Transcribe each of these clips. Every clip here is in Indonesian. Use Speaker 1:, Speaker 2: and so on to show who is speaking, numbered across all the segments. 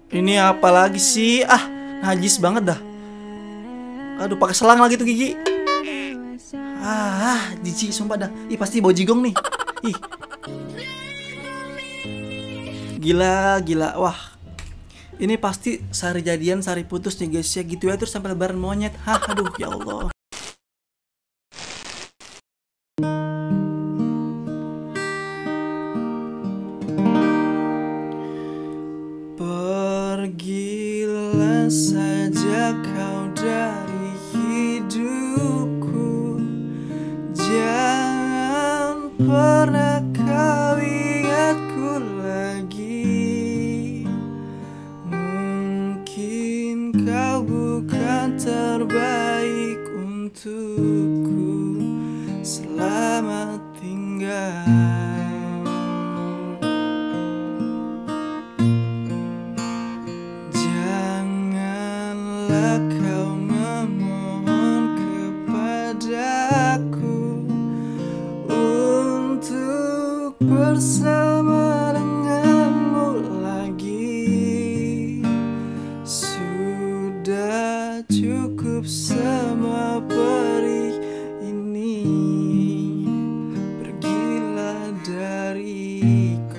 Speaker 1: Ini apa lagi sih? Ah, najis banget dah. Aduh, pakai selang lagi tuh gigi. Jijik sumpah dah. Ih, pasti bau jigong nih. Ih. Gila, gila. Wah. Ini pasti sehari jadian, sehari putus nih guys ya. Gitu ya terus sampai lebaran monyet. Hah, aduh ya Allah. Pergilah saja kau dari hidupku. Jangan pernah kau ingatku lagi. Mungkin kau bukan terbaik untukku. Selamat tinggal. Janganlah kau memohon kepadaku untuk bersama denganmu lagi. Sudah cukup semua perih ini. Pergilah dariku.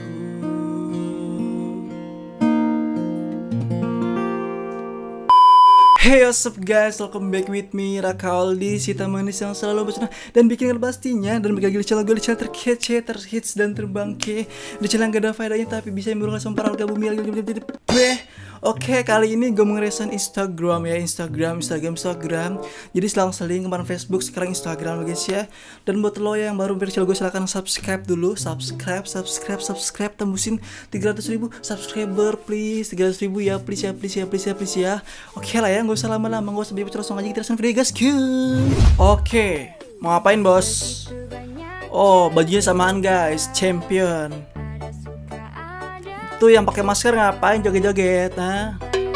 Speaker 1: Hey what's up guys, welcome back with me Raka Aldi, si manis yang selalu bersenang dan bikin pastinya. Dan bagi lagi channel gue, di channel terkece, terhits, dan terbangke. Di channel yang gak ada faedahnya tapi bisa memburukan sumpah harga bumi. Oke, kali ini gue mau ngeresan Instagram ya, Instagram. Jadi selang-seling kemarin Facebook, sekarang Instagram guys ya. Dan buat lo yang baru mampir channel gue, silahkan subscribe dulu. Subscribe, tembusin 300.000 subscriber please. 300.000 ya, please ya. Oke lah ya, gak usah lama-lama, gak usah biar langsung aja kita resan video guys. Oke, mau ngapain bos? Oh, bajunya samaan guys, champion. Tuh yang pakai masker ngapain joget-joget? Nah,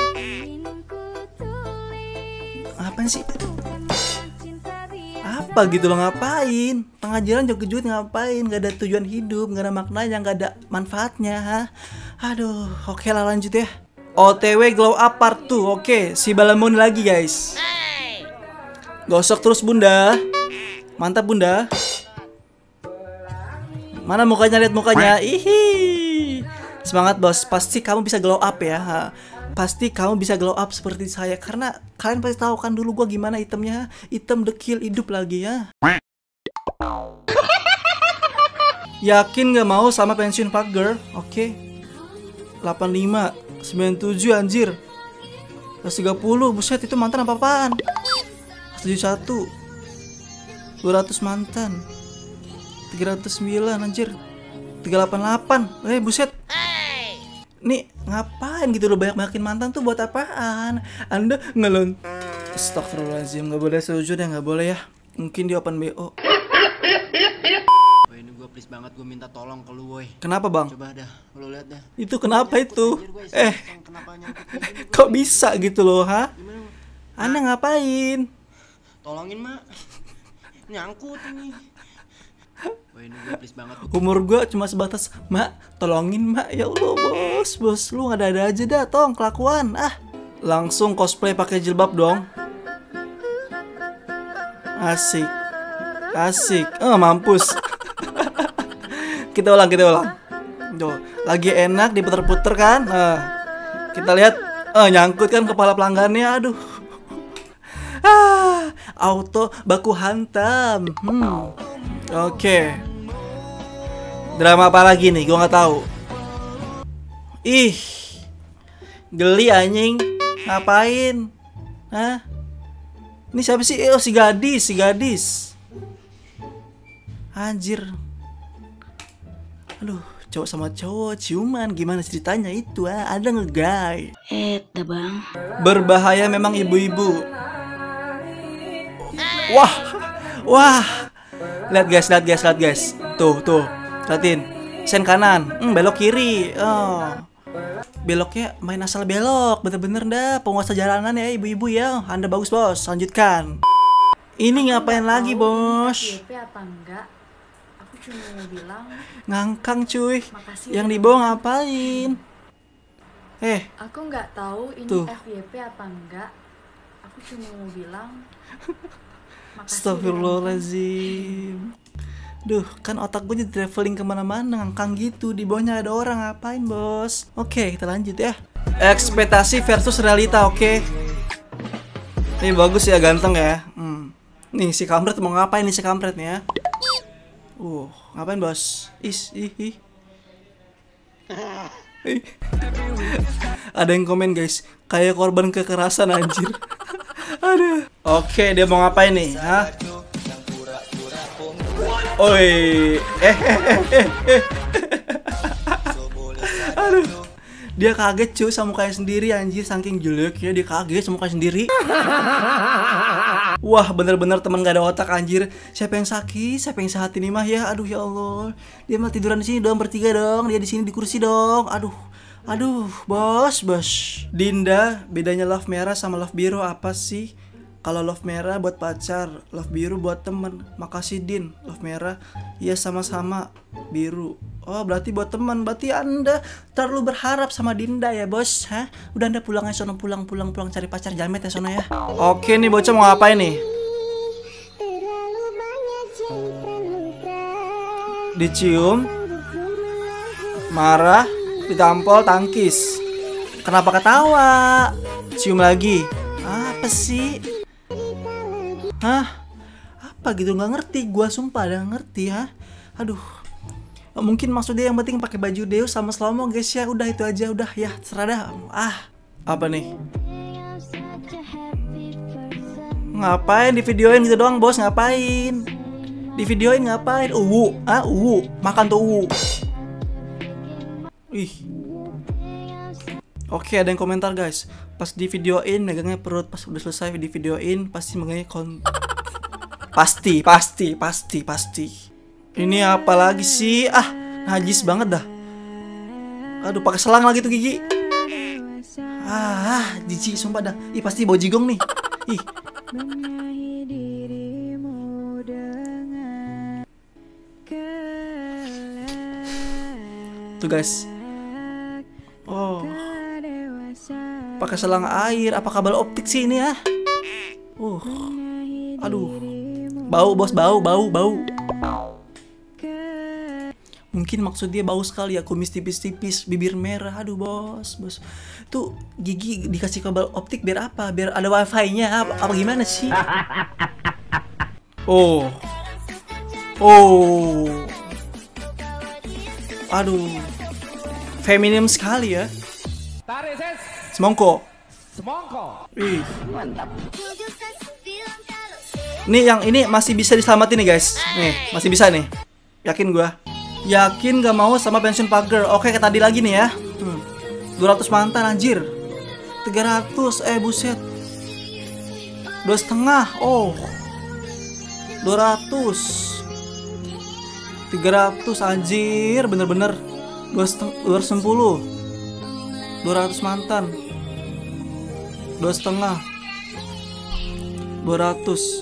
Speaker 1: ngapain sih? Apa gitu lo ngapain? Tengah jalan joget-joget ngapain? Gak ada tujuan hidup, gak ada maknanya, gak ada manfaatnya. Ha? Aduh, oke lah lanjut ya. OTW Glow Up Part 2. Oke, si Balamun lagi guys. Gosok terus bunda. Mantap bunda. Mana mukanya, lihat mukanya. Ihi. Semangat bos, pasti kamu bisa glow up ya. Pasti kamu bisa glow up seperti saya. Karena kalian pasti tahu kan dulu gua gimana itemnya. Item dekil hidup lagi ya. Yakin gak mau sama pensiun pagar? Oke. 85, 97 anjir. 130, buset itu mantan apa-apaan. 71, 200 mantan. 309 anjir. 388, buset. Nih ngapain gitu lo banyak-banyakin mantan tuh buat apaan? Anda ngelon. Astagfirullahaladzim, gak boleh sujud ya, gak boleh ya. Mungkin di open BO.
Speaker 2: Woy, ini gue please banget, gue minta tolong ke lu woy.
Speaker 1: Kenapa bang?
Speaker 2: Coba dah, lu lihat dah.
Speaker 1: Itu kenapa itu?
Speaker 2: Kenapa
Speaker 1: Kok bisa gitu loh, ha? Anda ngapain?
Speaker 2: Tolongin mak. Nyangkut ini. Woy, ini gue please banget.
Speaker 1: Umur gue cuma sebatas, mak, tolongin mak. Ya Allah bos, lu nggak ada aja dah, tong kelakuan. Langsung cosplay pakai jilbab dong. Asik. Mampus. Kita ulang. Tuh, lagi enak diputer-puter kan. Kita lihat, nyangkut kan kepala pelanggannya. Aduh. Auto baku hantam. Oke. Drama apa lagi nih? Gue nggak tahu. Ih, geli anjing. Ngapain? Hah? Ini siapa sih? Oh, si gadis. Anjir. Aduh, cowok sama cowok ciuman, gimana ceritanya itu? Ada ngegay.
Speaker 3: Dah bang.
Speaker 1: Berbahaya memang ibu-ibu. Wah. Lihat guys. Tuh. Liatin. Sen kanan. Belok kiri. Beloknya main asal belok. Bener-bener dah penguasa jalanan ya ibu-ibu ya. Anda bagus bos. Lanjutkan. Ini ngapain lagi bos?
Speaker 3: Apa enggak? Aku cuma mau bilang
Speaker 1: ngangkang cuy.
Speaker 3: makasih
Speaker 1: Yang dibawa ngapain?
Speaker 3: Aku nggak tahu ini
Speaker 1: Tuh.
Speaker 3: FYP apa enggak. Aku cuma mau bilang makasih.
Speaker 1: Astagfirullahaladzim. Duh, kan otak gue jadi traveling kemana-mana, ngangkang gitu. Di bawahnya ada orang, ngapain bos? Oke, kita lanjut ya. Ekspektasi versus realita, oke. Ini bagus ya, ganteng ya. Nih, si kampret mau ngapain nih si kampret nih ya? Ngapain bos? Ih. Ada yang komen guys, kayak korban kekerasan anjir. Aduh. Oke, dia mau ngapain nih? Hah? Oi. Aduh. Dia kaget cuy sama mukanya sendiri anjir, saking jeleknya dia kaget sama mukanya sendiri. Wah, bener-bener temen gak ada otak anjir. Siapa yang sakit? Siapa yang sehat ini mah ya? Aduh ya Allah. Dia mah tiduran di sini dong bertiga dong. Dia di sini di kursi dong. Aduh, bos. Dinda, bedanya love merah sama love biru apa sih? Kalau love merah buat pacar, love biru buat temen. Makasih Din, love merah. Iya sama-sama biru. Oh berarti buat teman. Berarti Anda terlalu berharap sama Dinda ya bos. Hah? Udah Anda pulang aja sono, pulang cari pacar jamet ya sono ya. Oke nih bocah mau ngapain nih? Dicium, marah, ditampol, tangkis. Kenapa ketawa? Cium lagi. Apa sih? Hah? Apa gitu, nggak ngerti. Gua sumpah nggak ngerti ya. Aduh. Mungkin maksudnya yang penting pakai baju Deus sama slow-mo guys ya. Udah itu aja, udah ya terserah dah. Apa nih? Ngapain di videoin gitu doang bos? Ngapain? Di videoin ngapain? Makan tuh Ih. Oke, ada yang komentar guys. Pas di videoin megangnya perut, pas udah selesai di videoin pasti megangnya pasti. Ini apa lagi sih? Najis banget dah. Aduh, pakai selang lagi tuh gigi. Jijik sumpah dah. Ih, pasti bau jigong nih. Ih. Tuh guys. Pakai selang air, apa kabel optik sih ini ya? Aduh. Bau bos, bau. Mungkin maksud dia bau sekali ya, kumis tipis-tipis, bibir merah. Aduh bos. Tuh gigi dikasih kabel optik biar apa? Biar ada wifi-nya apa gimana sih? Aduh. Feminim sekali ya. Semongko. Ih. Mantap. Nih yang ini masih bisa diselamatin nih guys. Nih, masih bisa nih. Yakin gua. Yakin gak mau sama pensiun pagar. Oke, kayak tadi lagi nih ya. 200 mantan anjir. 300, buset. 2,5. 200. 300 anjir, bener-bener. 210. 200 mantan. 2,5. 200.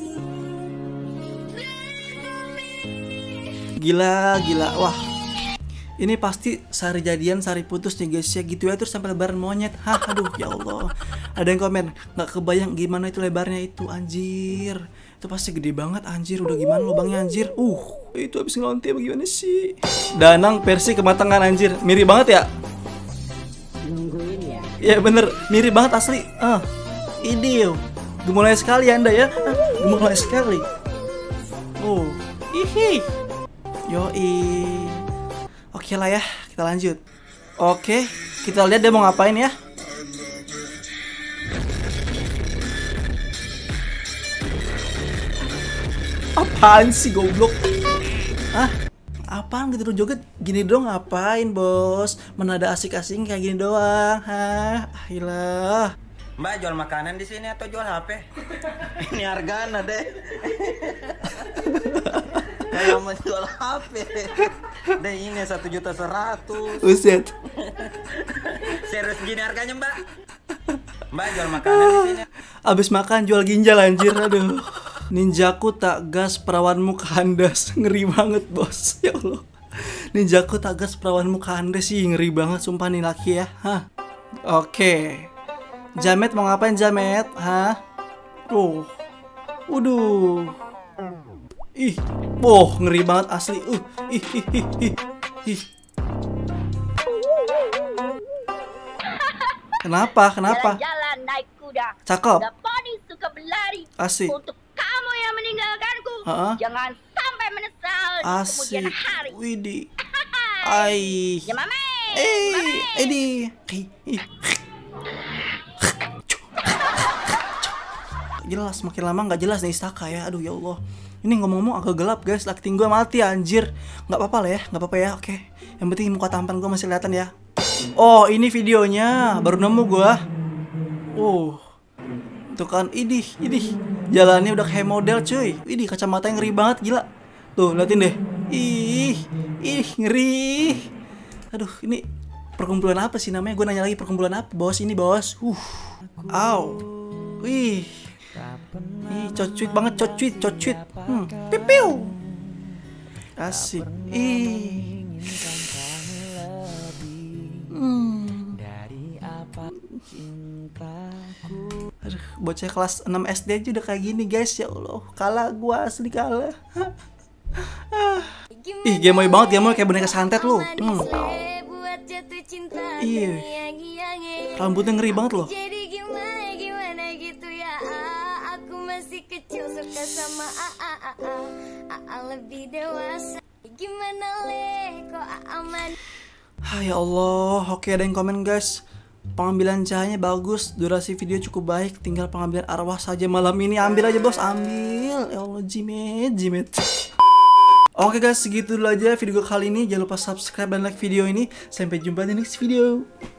Speaker 1: Gila. Wah. Ini pasti sehari jadian, sehari putus nih guys ya. Gitu ya terus sampai lebaran monyet. Aduh ya Allah. Ada yang komen, nggak kebayang gimana itu lebarnya itu anjir. Itu pasti gede banget anjir. Udah gimana lubangnya anjir. Itu habis ngelonte bagaimana sih? Danang versi kematangan anjir. Mirip banget ya? Nungguin ya? Ya bener, mirip banget asli. Ini yo. Gemulai sekali Anda ya. Gemulai sekali. Yoi. Oke lah ya, kita lanjut. Oke, kita lihat dia mau ngapain ya. Apaan sih goblok? Apaan gitu joget gini dong, ngapain bos? Mana ada asik-asik kayak gini doang. Ahilah.
Speaker 2: Mbak jual makanan di sini atau jual HP? Ini harganya deh. Kayak menjual HP. Deh ini 1.100.000.
Speaker 1: Buset.
Speaker 2: Serius gini harganya Mbak? Mbak jual makanan di sini.
Speaker 1: Abis makan jual ginjal anjir, aduh. Ninjaku tak gas perawanmu kandas. Ngeri banget bos, ya Allah. Ninjaku tak gas perawanmu kandas sih, ngeri banget sumpah nih laki ya. Oke. Jamet mau ngapain Jamet? Hah? Tuh. Waduh. Ih. Boh, ngeri banget asli. Ih, ih, ih, ih, ih. Kenapa?
Speaker 4: Jalan-jalan naik kuda.
Speaker 1: Cakep.
Speaker 4: Kuda poni suka berlari.
Speaker 1: Asik.
Speaker 4: Untuk kamu yang meninggalkanku,
Speaker 1: Ha-ha.
Speaker 4: jangan sampai menyesal di kemudian
Speaker 1: Asik.
Speaker 4: hari.
Speaker 1: Widih. Ai.
Speaker 4: Ya mame.
Speaker 1: Ini. Jelas, makin lama nggak jelas nih Istaka ya. Aduh ya Allah. Ini ngomong-ngomong agak gelap guys. Lighting gue mati anjir. Nggak apa-apa lah ya, nggak apa-apa ya. Oke. Yang penting muka tampan gue masih kelihatan ya. Oh ini videonya. Baru nemu gue. Tuh kan, idih. Jalannya udah kayak model cuy. Idih, kacamata yang ngeri banget gila. Tuh, liatin deh. Ih, ngeri. Aduh, ini perkumpulan apa sih namanya? Gue nanya lagi perkumpulan apa? Bos, ini bos. Aw. Wih. Ih, cocuit banget, cocuit. Pipiu. Asik. Ih. Aduh, bocah kelas 6 SD aja udah kayak gini guys, ya Allah. Kalah gua, asli kalah. Ih, gemoy banget, gemoy kayak boneka santet lu. Iya. Rambutnya ngeri banget loh.
Speaker 5: Jadi gimana gitu ya. Aku masih kecil suka sama lebih dewasa. Gimana kok aman.
Speaker 1: Ya Allah, oke ada yang komen guys. Pengambilan cahayanya bagus, durasi video cukup baik, tinggal pengambilan arwah saja malam ini. Ambil aja bos, ambil. Ya Allah, jimet. Oke guys, segitu dulu aja video kali ini. Jangan lupa subscribe dan like video ini. Sampai jumpa di next video.